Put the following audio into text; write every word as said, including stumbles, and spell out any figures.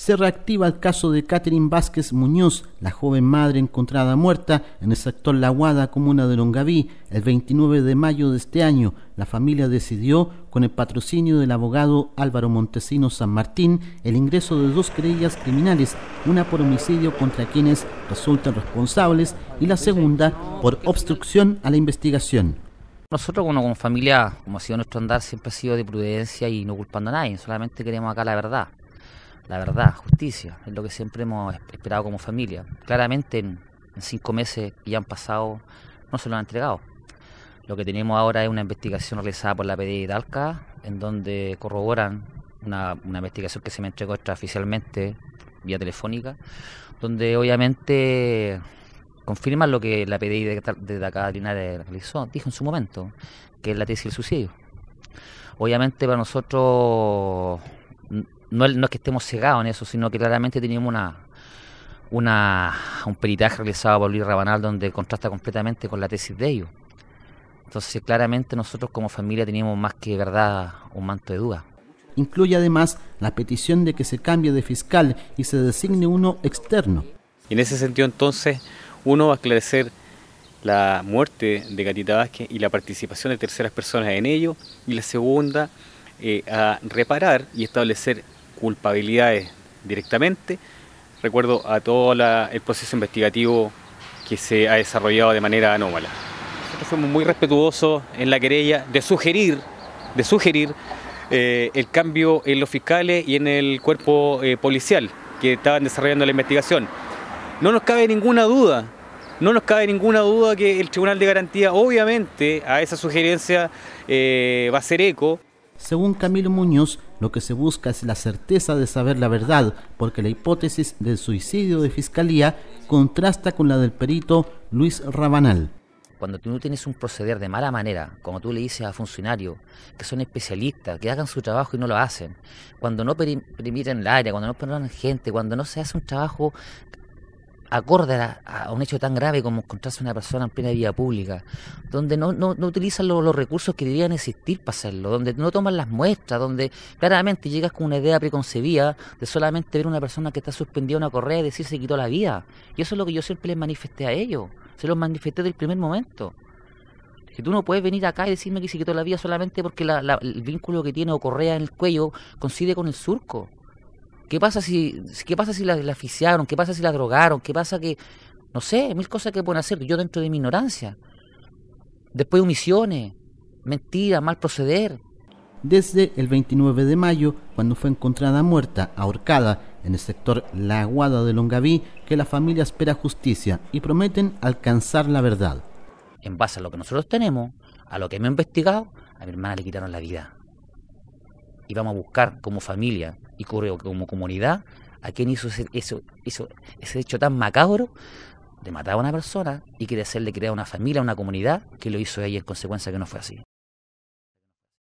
Se reactiva el caso de Catherine Vázquez Muñoz, la joven madre encontrada muerta en el sector La Aguada, comuna de Longaví. El veintinueve de mayo de este año, la familia decidió, con el patrocinio del abogado Álvaro Montesinos San Martín, el ingreso de dos querellas criminales, una por homicidio contra quienes resultan responsables y la segunda por obstrucción a la investigación. Nosotros, bueno, como familia, como ha sido nuestro andar, siempre ha sido de prudencia y no culpando a nadie, solamente queremos acá la verdad. La verdad, justicia, es lo que siempre hemos esperado como familia. Claramente en, en cinco meses que ya han pasado no se lo han entregado. Lo que tenemos ahora es una investigación realizada por la P D I de Talca, en donde corroboran una, una investigación que se me entregó extraoficialmente vía telefónica, donde obviamente confirman lo que la P D I de, de acá de Linares realizó, dijo en su momento, que es la tesis del suicidio. Obviamente para nosotros No, no es que estemos cegados en eso, sino que claramente teníamos una, una, un peritaje realizado por Luis Rabanal donde contrasta completamente con la tesis de ellos. Entonces claramente nosotros como familia teníamos más que verdad un manto de duda. Incluye además la petición de que se cambie de fiscal y se designe uno externo. Y en ese sentido entonces uno va a esclarecer la muerte de Catita Vázquez y la participación de terceras personas en ello, y la segunda eh, a reparar y establecer culpabilidades directamente. Recuerdo a todo la, el proceso investigativo que se ha desarrollado de manera anómala. Nosotros fuimos muy respetuosos en la querella de sugerir, de sugerir eh, el cambio en los fiscales y en el cuerpo eh, policial que estaban desarrollando la investigación. No nos cabe ninguna duda, no nos cabe ninguna duda que el Tribunal de Garantía obviamente a esa sugerencia eh, va a hacer eco. Según Camilo Muñoz, lo que se busca es la certeza de saber la verdad, porque la hipótesis del suicidio de Fiscalía contrasta con la del perito Luis Rabanal. Cuando tú tienes un proceder de mala manera, como tú le dices a funcionarios que son especialistas, que hagan su trabajo y no lo hacen, cuando no permiten el área, cuando no permiten gente, cuando no se hace un trabajo acorde a, a un hecho tan grave como encontrarse a una persona en plena vía pública, donde no, no, no utilizan lo, los recursos que deberían existir para hacerlo, donde no toman las muestras, donde claramente llegas con una idea preconcebida de solamente ver a una persona que está suspendida a una correa y decir se quitó la vida. Y eso es lo que yo siempre les manifesté a ellos, se los manifesté desde el primer momento. Que tú no puedes venir acá y decirme que se quitó la vida solamente porque la, la, el vínculo que tiene o correa en el cuello coincide con el surco. ¿Qué pasa si, qué pasa si la, la asfixiaron? ¿Qué pasa si la drogaron? ¿Qué pasa que, no sé, mil cosas que pueden hacer yo dentro de mi ignorancia? Después omisiones, mentiras, mal proceder. Desde el veintinueve de mayo, cuando fue encontrada muerta, ahorcada, en el sector La Aguada de Longaví, que la familia espera justicia y prometen alcanzar la verdad. En base a lo que nosotros tenemos, a lo que hemos investigado, a mi hermana le quitaron la vida. Y vamos a buscar como familia y como comunidad a quien hizo ese, eso, eso, ese hecho tan macabro de matar a una persona y querer hacerle crear una familia, una comunidad, que lo hizo ella en consecuencia que no fue así.